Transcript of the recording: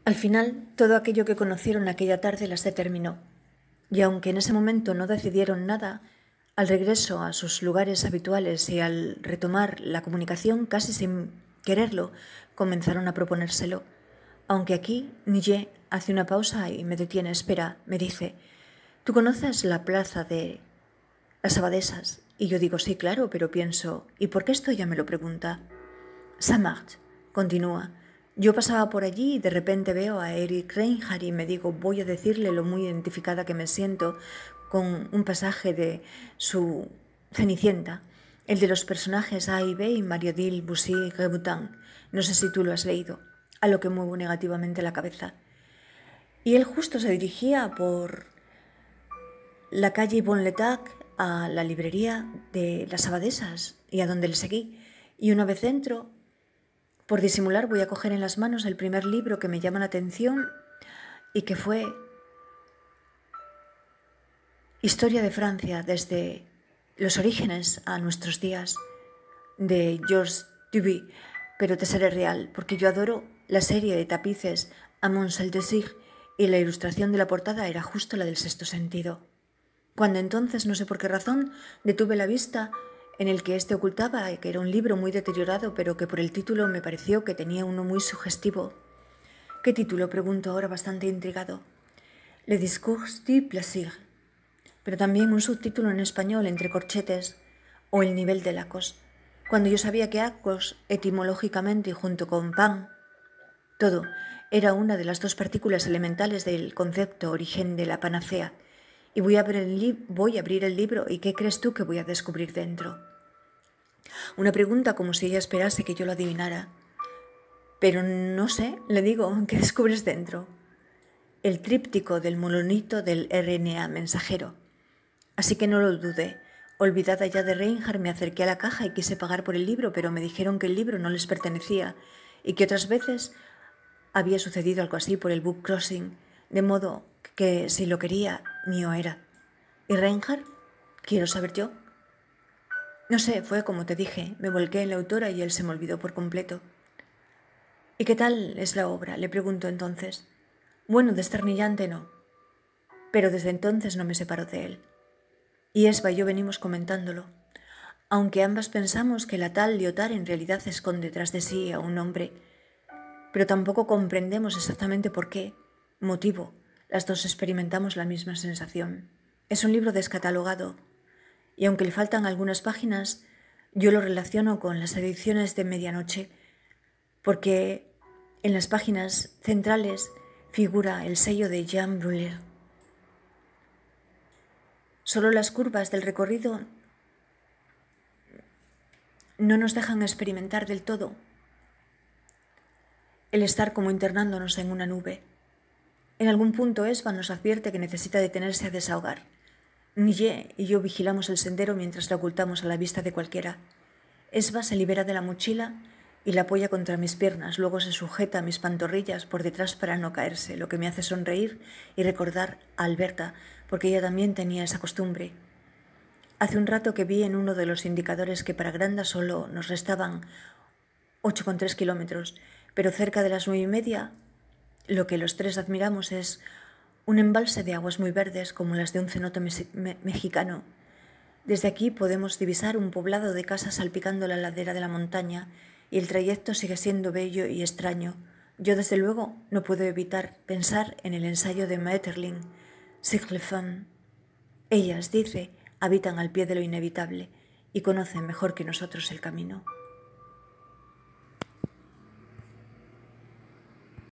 Al final, todo aquello que conocieron aquella tarde las determinó, y aunque en ese momento no decidieron nada, al regreso a sus lugares habituales y al retomar la comunicación casi sin quererlo, comenzaron a proponérselo. Aunque aquí, Nille hace una pausa y me detiene. Espera, me dice, ¿tú conoces la plaza de las Abadesas? Y yo digo, sí, claro, pero pienso, ¿y por qué esto ya me lo pregunta? Saint-Martin, continúa. Yo pasaba por allí y de repente veo a Eric Reinhardt y me digo, voy a decirle lo muy identificada que me siento con un pasaje de su Cenicienta, el de los personajes A y B y Mariodil, Bussy, Reboutin. No sé si tú lo has leído, a lo que muevo negativamente la cabeza. Y él justo se dirigía por la calle Yvon-le-Tac a la librería de las Abadesas y a donde le seguí. Y una vez dentro, por disimular, voy a coger en las manos el primer libro que me llama la atención y que fue Historia de Francia desde los orígenes a nuestros días, de Georges Duby. Pero te seré real, porque yo adoro la serie de tapices A Monsel de Sig y la ilustración de la portada era justo la del Sexto Sentido. Cuando entonces, no sé por qué razón, detuve la vista en el que éste ocultaba, que era un libro muy deteriorado, pero que por el título me pareció que tenía uno muy sugestivo. ¿Qué título?, pregunto ahora bastante intrigado. Le discours du plaisir. Pero también un subtítulo en español entre corchetes, o el nivel de Lacos. Cuando yo sabía que Acos, etimológicamente y junto con pan, todo, era una de las dos partículas elementales del concepto origen de la panacea. Y voy a abrir el libro y ¿qué crees tú que voy a descubrir dentro? Una pregunta como si ella esperase que yo lo adivinara. Pero no sé, le digo, ¿qué descubres dentro? El tríptico del monolito del RNA mensajero. Así que no lo dudé. Olvidada ya de Reinhardt, me acerqué a la caja y quise pagar por el libro, pero me dijeron que el libro no les pertenecía y que otras veces había sucedido algo así por el book crossing, de modo que si lo quería, mío era. ¿Y Reinhardt? Quiero saber yo. No sé, fue como te dije, me volqué en la autora y él se me olvidó por completo. ¿Y qué tal es la obra?, le pregunto entonces. Bueno, desternillante no, pero desde entonces no me separo de él. Y Esba y yo venimos comentándolo, aunque ambas pensamos que la tal Lyotard en realidad esconde tras de sí a un hombre, pero tampoco comprendemos exactamente por qué motivo las dos experimentamos la misma sensación. Es un libro descatalogado, y aunque le faltan algunas páginas, yo lo relaciono con las ediciones de medianoche, porque en las páginas centrales figura el sello de Jean Brulé. Solo las curvas del recorrido no nos dejan experimentar del todo el estar como internándonos en una nube. En algún punto Esba nos advierte que necesita detenerse a desahogar. Nille y yo vigilamos el sendero mientras la ocultamos a la vista de cualquiera. Esba se libera de la mochila y la apoya contra mis piernas, luego se sujeta a mis pantorrillas por detrás para no caerse, lo que me hace sonreír y recordar a Alberta, porque ella también tenía esa costumbre. Hace un rato que vi en uno de los indicadores que para Granda solo nos restaban 8,3 kilómetros, pero cerca de las 9:30 lo que los tres admiramos es un embalse de aguas muy verdes como las de un cenote mexicano. Desde aquí podemos divisar un poblado de casas salpicando la ladera de la montaña y el trayecto sigue siendo bello y extraño. Yo desde luego no puedo evitar pensar en el ensayo de Maeterlinck, Sur les femmes. Ellas, dice, habitan al pie de lo inevitable y conocen mejor que nosotros el camino.